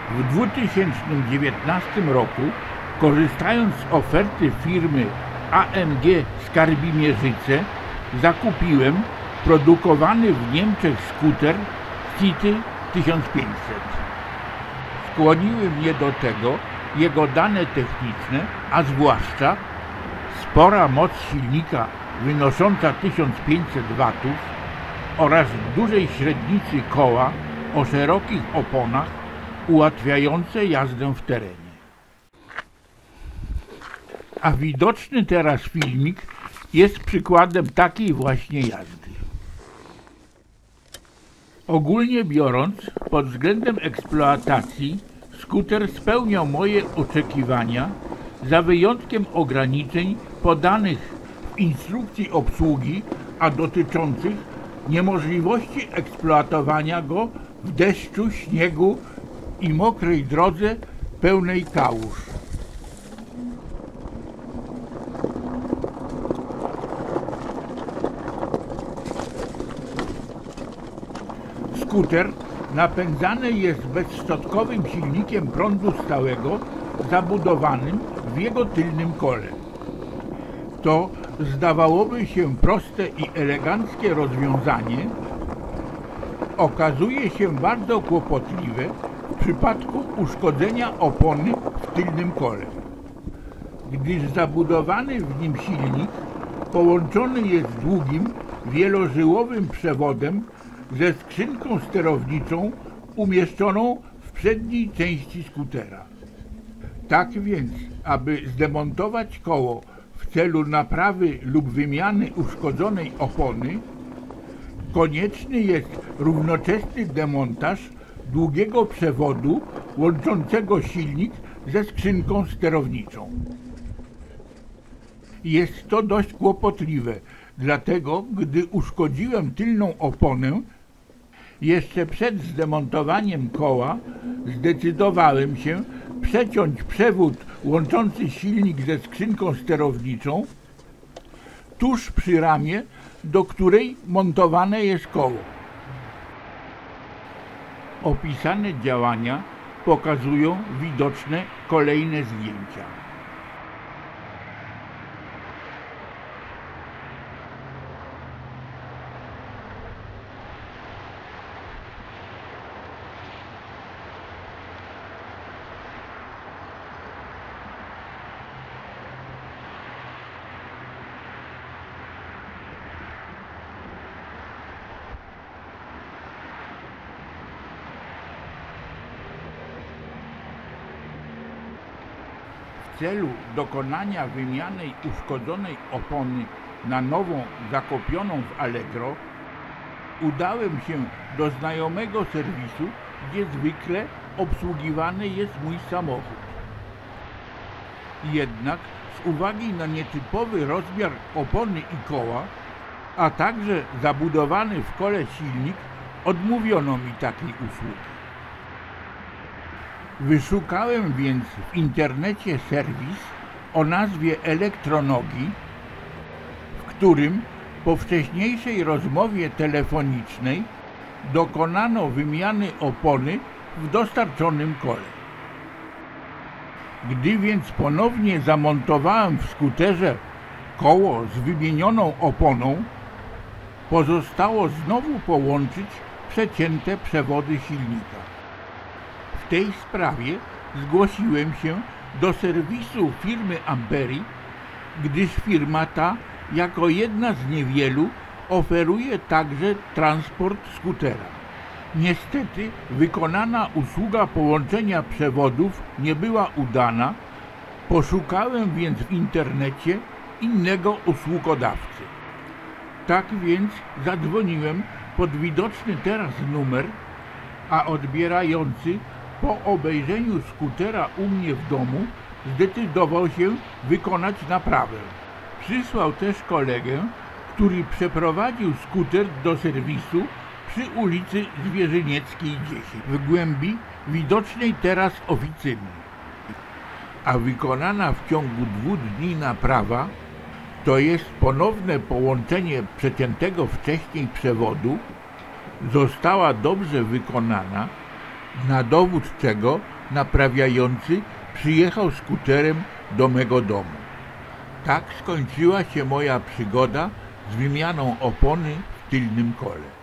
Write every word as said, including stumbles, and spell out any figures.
W dwa tysiące dziewiętnastym roku, korzystając z oferty firmy A M G Skarbimierzyce, zakupiłem produkowany w Niemczech skuter City tysiąc pięćset. Skłoniły mnie do tego jego dane techniczne, a zwłaszcza spora moc silnika wynosząca tysiąc pięćset watów oraz dużej średnicy koła o szerokich oponach ułatwiające jazdę w terenie. A widoczny teraz filmik jest przykładem takiej właśnie jazdy. Ogólnie biorąc, pod względem eksploatacji skuter spełniał moje oczekiwania, za wyjątkiem ograniczeń podanych w instrukcji obsługi, a dotyczących niemożliwości eksploatowania go w deszczu, śniegu i mokrej drodze pełnej kałuż. Skuter napędzany jest bezszczotkowym silnikiem prądu stałego zabudowanym w jego tylnym kole. To zdawałoby się proste i eleganckie rozwiązanie okazuje się bardzo kłopotliwe w przypadku uszkodzenia opony w tylnym kole, gdyż zabudowany w nim silnik połączony jest długim, wielożyłowym przewodem ze skrzynką sterowniczą umieszczoną w przedniej części skutera. Tak więc, aby zdemontować koło w celu naprawy lub wymiany uszkodzonej opony, konieczny jest równoczesny demontaż długiego przewodu łączącego silnik ze skrzynką sterowniczą. Jest to dość kłopotliwe, dlatego gdy uszkodziłem tylną oponę, jeszcze przed zdemontowaniem koła zdecydowałem się przeciąć przewód łączący silnik ze skrzynką sterowniczą tuż przy ramie, do której montowane jest koło. Opisane działania pokazują widoczne kolejne zdjęcia. W celu dokonania wymiany uszkodzonej opony na nową zakupioną w Allegro udałem się do znajomego serwisu, gdzie zwykle obsługiwany jest mój samochód. Jednak z uwagi na nietypowy rozmiar opony i koła, a także zabudowany w kole silnik, odmówiono mi takiej usługi. Wyszukałem więc w internecie serwis o nazwie Elektronogi, w którym po wcześniejszej rozmowie telefonicznej dokonano wymiany opony w dostarczonym kole. Gdy więc ponownie zamontowałem w skuterze koło z wymienioną oponą, pozostało znowu połączyć przecięte przewody silnika. W tej sprawie zgłosiłem się do serwisu firmy Amperi, gdyż firma ta jako jedna z niewielu oferuje także transport skutera. Niestety wykonana usługa połączenia przewodów nie była udana, poszukałem więc w internecie innego usługodawcy. Tak więc zadzwoniłem pod widoczny teraz numer, a odbierający po obejrzeniu skutera u mnie w domu zdecydował się wykonać naprawę. Przysłał też kolegę, który przeprowadził skuter do serwisu przy ulicy Zwierzynieckiej dziesięć, w głębi widocznej teraz oficyny. A wykonana w ciągu dwóch dni naprawa, to jest ponowne połączenie przeciętego wcześniej przewodu, została dobrze wykonana, na dowód czego naprawiający przyjechał skuterem do mego domu. Tak skończyła się moja przygoda z wymianą opony w tylnym kole.